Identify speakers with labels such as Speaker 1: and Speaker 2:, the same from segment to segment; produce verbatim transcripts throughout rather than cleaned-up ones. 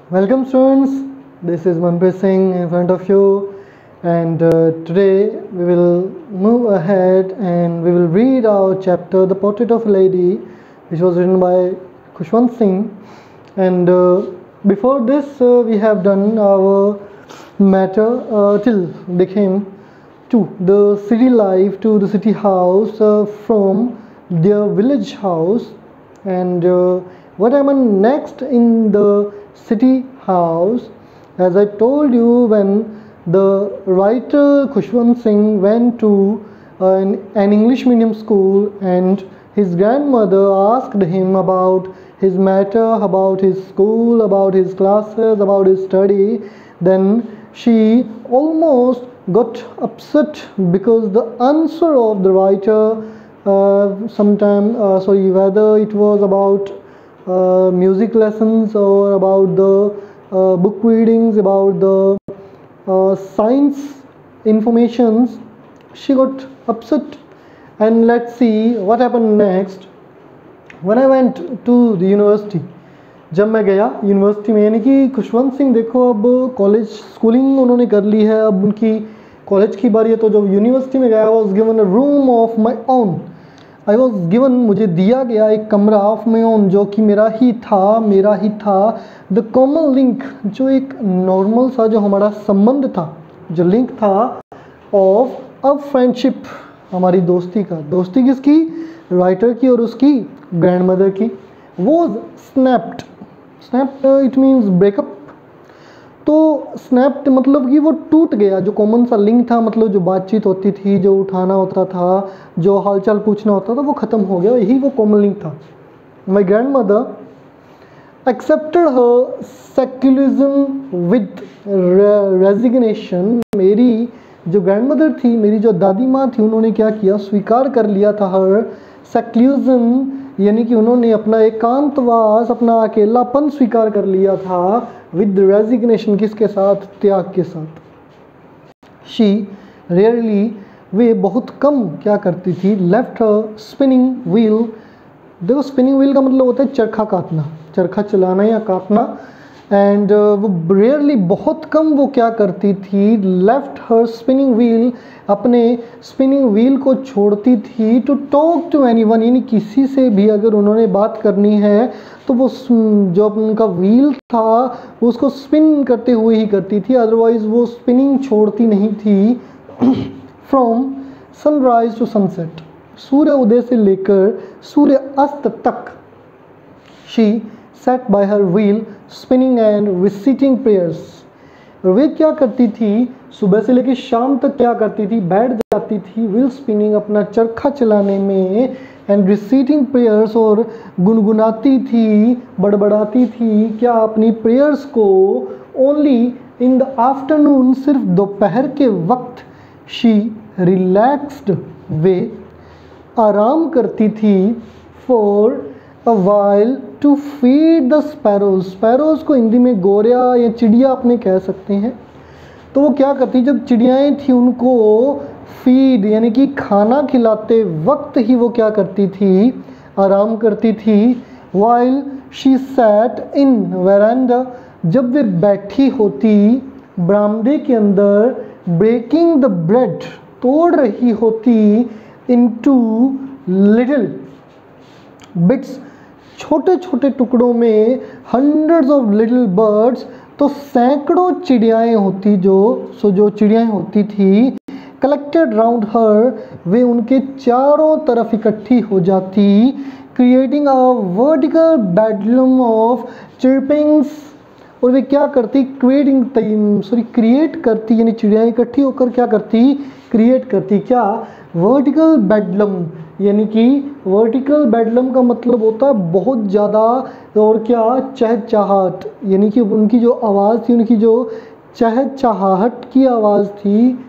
Speaker 1: Welcome students, this is Manpreet Singh in front of you, and uh, today we will move ahead and we will read our chapter The Portrait of a Lady, which was written by Khushwant Singh. And uh, before this uh, we have done our matter uh, till they came to the city life, to the city house uh, from their village house, and uh, what happened next in the city house. As I told you, when the writer Khushwant Singh went to uh, an, an English medium school, and his grandmother asked him about his matter, about his school, about his classes, about his study, then she almost got upset because the answer of the writer uh, sometime uh, sorry whether it was about uh, music lessons or about the uh, book readings, about the uh, science informations, she got upset. And let's see what happened next. When I went to the university, जब मैं गया university में, यानी कि खुशवंत सिंह देखो अब college schooling उन्होंने कर ली है, अब उनकी कॉलेज की बारी है, तो जब यूनिवर्सिटी में गया I was given a room of my own, I was given, मुझे दिया गया एक कमरा ऑफ माई ओन जो कि मेरा ही था मेरा ही था द कॉमन लिंक, जो एक नॉर्मल सा जो हमारा संबंध था, जो लिंक था ऑफ अ फ्रेंडशिप, हमारी दोस्ती का। दोस्ती किसकी? राइटर की और उसकी ग्रैंडमदर की। Was snapped, snapped it means breakup, तो स्नैप्ड मतलब कि वो टूट गया, जो कॉमन सा लिंक था, मतलब जो बातचीत होती थी, जो उठाना होता था, जो हालचाल पूछना होता था, वो ख़त्म हो गया, यही वो कॉमन लिंक था। My grandmother accepted her secularism with resignation, मेरी जो ग्रैंड मदर थी, मेरी जो दादी माँ थी, उन्होंने क्या किया, स्वीकार कर लिया था हर सेक्युलरिज्म, यानी कि उन्होंने अपना एकांतवास, अपना अकेलापन स्वीकार कर लिया था विद रेजिग्नेशन, किसके साथ? त्याग के साथ। शी रेयरली, वे बहुत कम क्या करती थी, लेफ्ट हर स्पिनिंग व्हील, देखो स्पिनिंग व्हील का मतलब होता है चरखा काटना, चरखा चलाना या काटना, एंड uh, वो रेयरली बहुत कम वो क्या करती थी, लेफ्ट हर स्पिनिंग व्हील, अपने स्पिनिंग व्हील को छोड़ती थी, टू टॉक टू एनीवन, यानी किसी से भी अगर उन्होंने बात करनी है तो वो जो उनका व्हील था उसको स्पिन करते हुए ही करती थी, अदरवाइज वो स्पिनिंग छोड़ती नहीं थी। फ्रॉम सनराइज टू सनसेट, सूर्य उदय से लेकर सूर्य अस्त तक, she set by her wheel spinning and reciting prayers, वे क्या करती थी, सुबह से लेकर शाम तक क्या करती थी, बैठ जाती थी व्हील स्पिनिंग, अपना चरखा चलाने में, एंड रिसीटिंग प्रेयर्स, और गुनगुनाती थी, बड़बड़ाती थी क्या, अपनी प्रेयर्स को, ओनली इन द आफ्टरनून, सिर्फ दोपहर के वक्त, शी रिलैक्स्ड, वे आराम करती थी, for a while to feed the sparrows, sparrows को हिंदी में गोरिया या चिड़िया अपने कह सकते हैं, तो वो क्या करती, जब चिड़ियाएँ थी उनको फीड यानी कि खाना खिलाते वक्त ही वो क्या करती थी, आराम करती थी। While she sat in veranda, जब वे बैठी होती बरामदे के अंदर, ब्रेकिंग द ब्रेड, तोड़ रही होती, इनटू लिटिल बिट्स, छोटे छोटे टुकड़ों में, हंड्रेड्स ऑफ लिटिल बर्ड्स, तो सैकड़ों चिड़ियाएँ होती, जो सो जो चिड़ियाएँ होती थी, कलेक्टेड राउंड हर, वे उनके चारों तरफ इकट्ठी हो जाती, creating a vertical bedlam of chirpings, और वे क्या करती, क्रिएटिंग सॉरी क्रिएट करती, यानी चिड़ियाएँ इकट्ठी होकर क्या करती, क्रिएट करती क्या, वर्टिकल बेडलम, यानी कि वर्टिकल बेडलम का मतलब होता है बहुत ज़्यादा, और क्या, चहचहाहट, यानी कि उनकी जो आवाज़ थी, उनकी जो चहचहाहट की आवाज़ थी,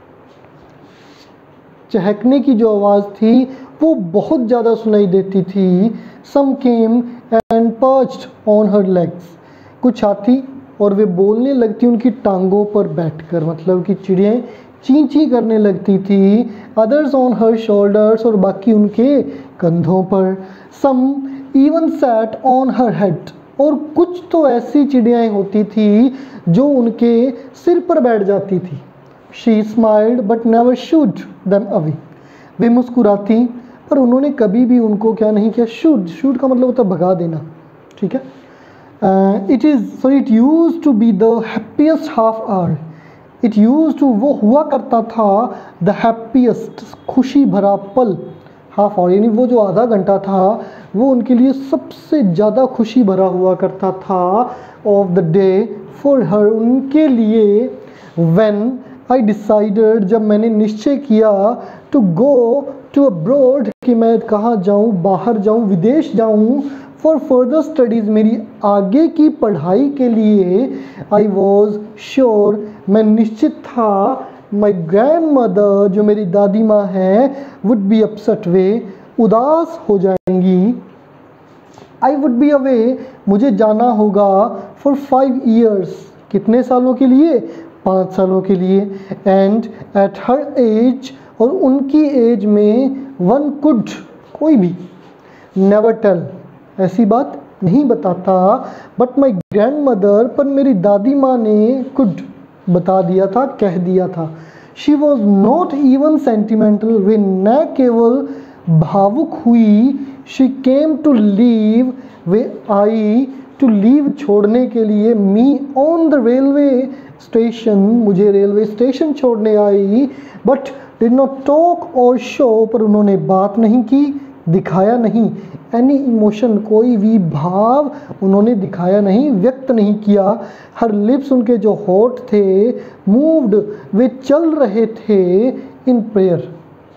Speaker 1: चहकने की जो आवाज़ थी, वो बहुत ज़्यादा सुनाई देती थी। Some came and perched on her legs, कुछ आती और वे बोलने लगती उनकी टांगों पर बैठकर, मतलब कि चिड़ियाँ ची ची करने लगती थी। अदर्स ऑन हर शोल्डर्स, और बाकी उनके कंधों पर। Some even sat on her head, और कुछ तो ऐसी चिड़ियाएँ होती थी जो उनके सिर पर बैठ जाती थी। She smiled but never shooed them away. वे मुस्कुराती पर उन्होंने कभी भी उनको क्या नहीं किया, शूड, शूड का मतलब होता है भगा देना, ठीक है। It is so it used to be the happiest half hour. It used to, वो हुआ करता था द हैप्पीएस्ट, खुशी भरा पल, हाफ आवर यानी वो जो आधा घंटा था वो उनके लिए सबसे ज़्यादा खुशी भरा हुआ करता था of the day for her, उनके लिए। व्हेन आई डिसाइडेड, जब मैंने निश्चय किया, टू गो टू अब्रॉड, कि मैं कहाँ जाऊँ, बाहर जाऊँ, विदेश जाऊँ, फॉर फर्दर स्टडीज़, मेरी आगे की पढ़ाई के लिए। आई वॉज श्योर, मैं निश्चित था, माई ग्रैंड मदर, जो मेरी दादी माँ हैं, वुड बी अपसेट, वे उदास हो जाएंगी। आई वुड बी अवे, मुझे जाना होगा, फॉर फाइव ईयर्स, कितने सालों के लिए, पाँच सालों के लिए। एंड एट हर एज, और उनकी एज में, वन कुड, कोई भी, नेवर टेल, ऐसी बात नहीं बताता, बट माई ग्रैंड मदर, पर मेरी दादी माँ ने, कुड बता दिया था, कह दिया था। She was not even sentimental, वे न केवल भावुक हुई, शी केम टू लीव, वे आई, टू लीव, छोड़ने के लिए, me on the railway station, मुझे रेलवे स्टेशन छोड़ने आई। But did not talk or show, पर उन्होंने बात नहीं की, दिखाया नहीं, एनी इमोशन, कोई भी भाव उन्होंने दिखाया नहीं, व्यक्त नहीं किया। हर लिप्स, उनके जो होठ थे, मूव्ड, वे चल रहे थे, इन प्रेयर,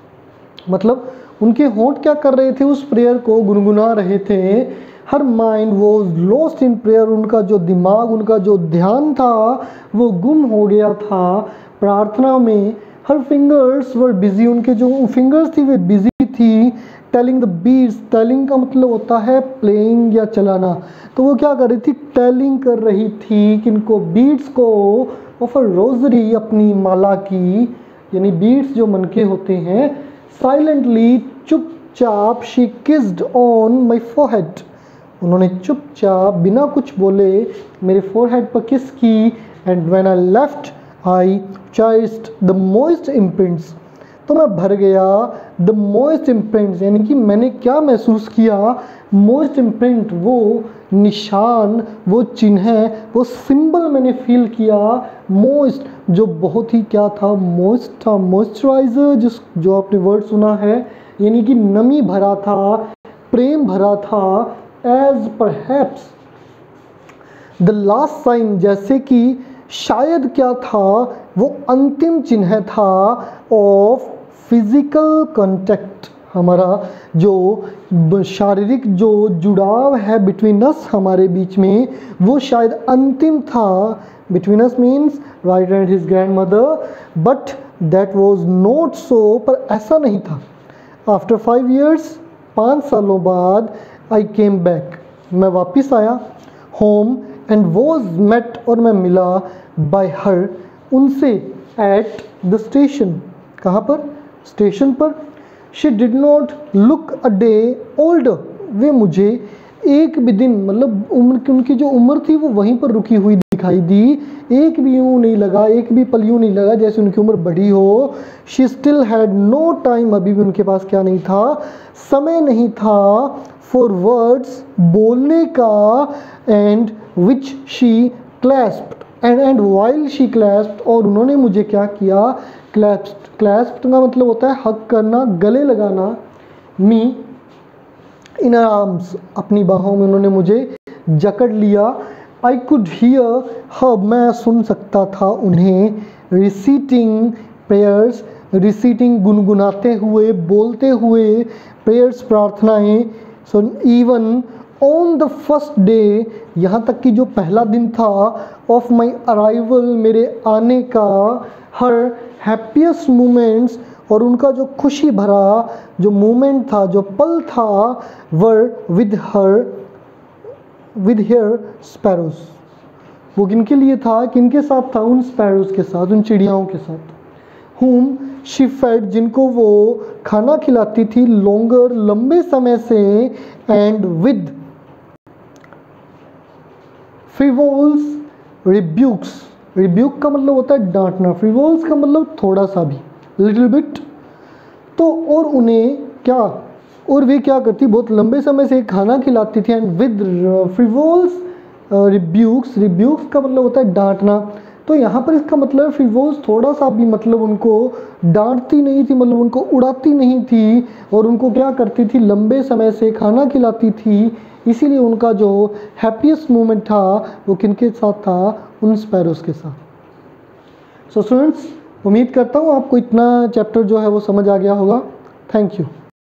Speaker 1: मतलब उनके होठ क्या कर रहे थे, उस प्रेयर को गुनगुना रहे थे। हर माइंड वो लॉस्ट इन प्रेयर, उनका जो दिमाग, उनका जो ध्यान था वो गुम हो गया था प्रार्थना में। हर फिंगर्स वर बिजी, उनके जो फिंगर्स थी वे बिजी थी। टेलिंग द बीट्स, टेलिंग का मतलब होता है प्लेइंग या चलाना, तो वो क्या कर रही थी, टेलिंग कर रही थी किनको, बीट्स को, ऑफ अ रोजरी, अपनी माला की, यानी बीट्स जो मन के होते हैं। साइलेंटली, चुपचाप, she kissed on my forehead, उन्होंने चुपचाप बिना कुछ बोले मेरे फोरहेड पर किस की। And when I left I cherished the moist imprints, तो मैं भर गया, द मोइस्ट इम्प्रिंट्स, यानी कि मैंने क्या महसूस किया, मोइस्ट इम्प्रिंट, वो निशान, वो चिन्ह, वो सिंबल मैंने फील किया। मोइस्ट, जो बहुत ही क्या था, मोइस्ट था, मॉइस्चराइजर, जिस जो आपने वर्ड सुना है, यानी कि नमी भरा था, प्रेम भरा था। As perhaps the last sign, जैसे कि शायद क्या था, वो अंतिम चिन्ह था ऑफ फिजिकल कांटेक्ट, हमारा जो शारीरिक जो जुड़ाव है बिटवीन अस, हमारे बीच में, वो शायद अंतिम था। Between us means right and his grandmother, but that was not so, पर ऐसा नहीं था। आफ्टर फाइव ईयर्स, पाँच सालों बाद, आई केम बैक, मैं वापस आया, होम, एंड वॉज मेट, और मैं मिला, बाय हर, उनसे, एट द स्टेशन, कहाँ पर, स्टेशन पर। She did not look a day older, वे मुझे एक भी दिन, मतलब उम्र की, उनकी जो उम्र थी वो वहीं पर रुकी हुई दिखाई दी, एक भी यूँ नहीं लगा, एक भी पल यूँ नहीं लगा जैसे उनकी उम्र बढ़ी हो। She still had no time, अभी भी उनके पास क्या नहीं था, समय नहीं था, फॉर वर्ड्स, बोलने का, and which she clasped, and and while she clasped, और उन्होंने मुझे क्या किया, क्लैस्प्ड, क्लैस्प्ड का मतलब होता है हक करना, गले लगाना। मी इन आर्म्स, अपनी बाहों में उन्होंने मुझे जकड़ लिया। आई कुड हियर हर, मैं सुन सकता था उन्हें, रिसीटिंग प्रेयर्स, रिसीटिंग गुनगुनाते हुए, बोलते हुए, प्रेयर्स, प्रार्थनाएं। So even on the first day, यहाँ तक कि जो पहला दिन था, ऑफ माई अराइवल, मेरे आने का, हर हैप्पीएस्ट मोमेंट्स, और उनका जो खुशी भरा जो मोमेंट था, जो पल था, were with her, with her sparrows, वो किनके लिए था, किनके साथ था, उन स्पैरोज के साथ, उन चिड़ियाओं के साथ। whom she fed, जिनको वो खाना खिलाती थी, longer, लंबे समय से, and with frivolous rebukes, rebuke का मतलब होता है डांटना, फ्रिवोल्स का मतलब थोड़ा सा भी, लिटिल बिट। तो और उन्हें क्या, और वे क्या करती, बहुत लंबे समय से खाना खिलाती थी। एंड विद फ्रिवोल्स रिब्यूक्स, रिब्यूक्स का मतलब होता है डांटना। तो यहाँ पर इसका मतलब फ्रिवोल्स थोड़ा सा भी मतलब उनको डांटती नहीं थी, मतलब उनको उड़ाती नहीं थी, और उनको क्या करती थी, लंबे समय से खाना खिलाती थी। इसीलिए उनका जो हैप्पीएस्ट मोमेंट था वो किनके साथ था, उन स्पैरोस के साथ। सो स्टूडेंट्स, उम्मीद करता हूँ आपको इतना चैप्टर जो है वो समझ आ गया होगा। Thank you.